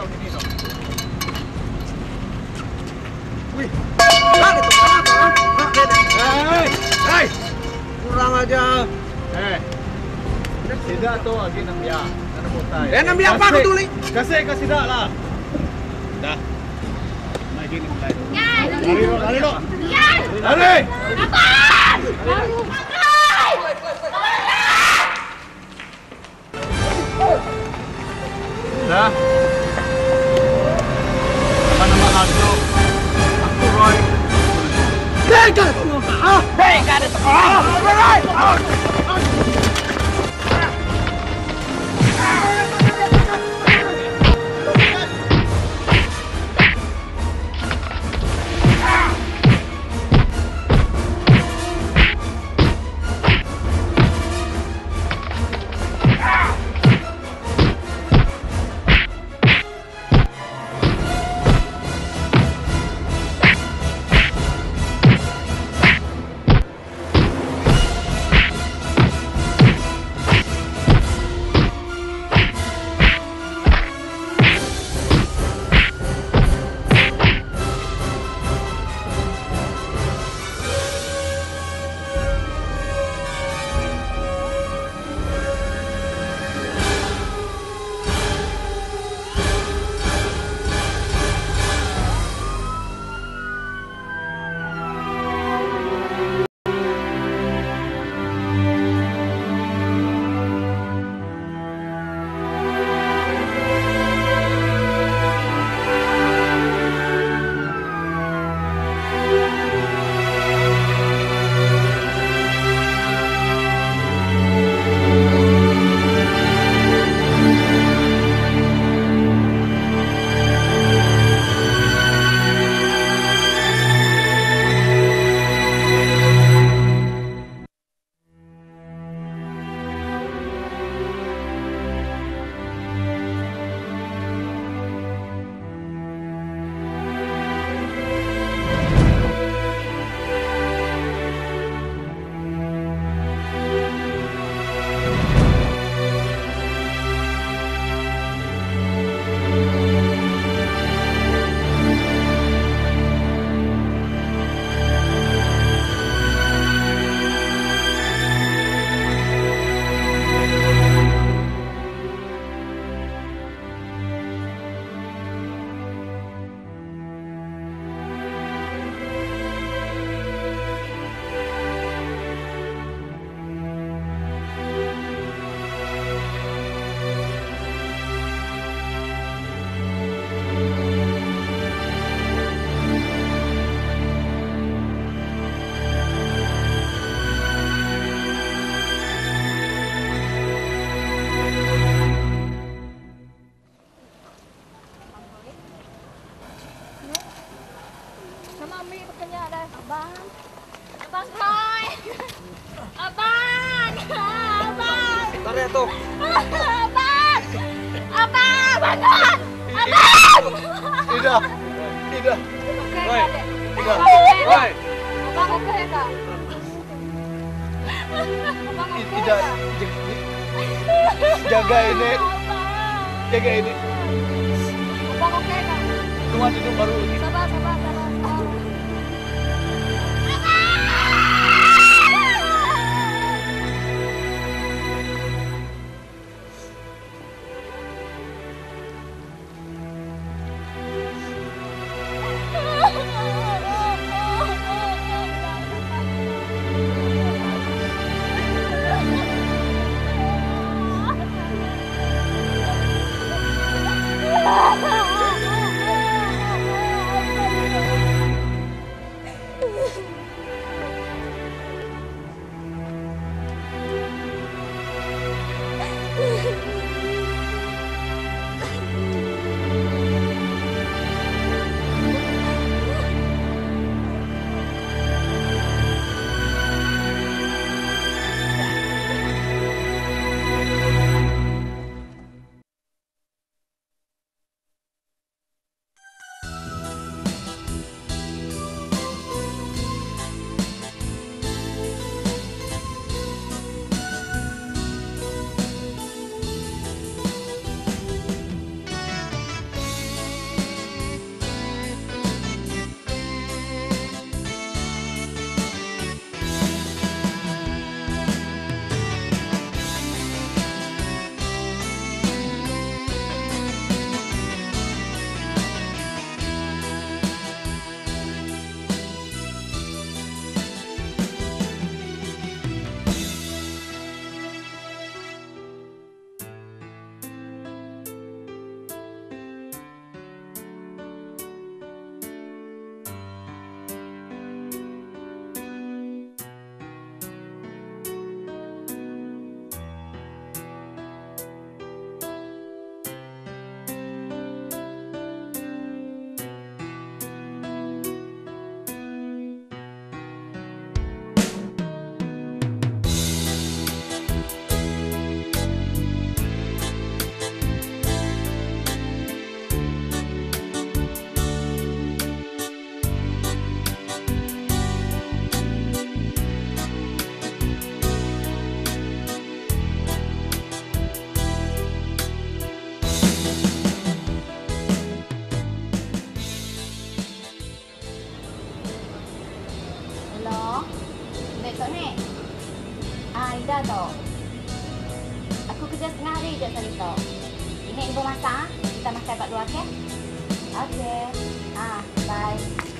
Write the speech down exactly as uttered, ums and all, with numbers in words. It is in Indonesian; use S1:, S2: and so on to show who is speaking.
S1: gini dong.
S2: Wih, nah, itu kenapa? Hei, hei, kurang aja.
S1: Eh, tidak tuh lagi nang dia, karena botai.
S2: Eh, nang dia apa ketuli?
S1: Kasih, kasih dah lah. Dah. Lagi nih mulai.
S3: Yan!
S1: Lari lo, lari lo.
S3: Yan!
S1: Lari.
S3: Abang!
S1: Dah. Apa nama aku? Aku Roy.
S2: Hei, kan itu apa? Ah,
S3: Hei, gak ada sekolah! Abang, Abang Roy, Abang, Abang,
S2: Bentar ya tuh.
S3: Abang, Abang, bantuan, Abang.
S1: Tidak, tidak.
S3: Oke,
S1: Roy,
S3: Kak.
S1: tidak.
S3: Abang oke,
S1: Roy,
S3: Abang oke, Kak. Abang oke,
S1: tidak.
S3: Kak.
S1: Jaga ini,
S3: Abang.
S1: jaga ini.
S3: Abang oke, Kak.
S1: Cuma hidup baru ini.
S3: Sabar, sabar, sabar, sabar. Saya kat luar, oke? Oke. Ah, bye.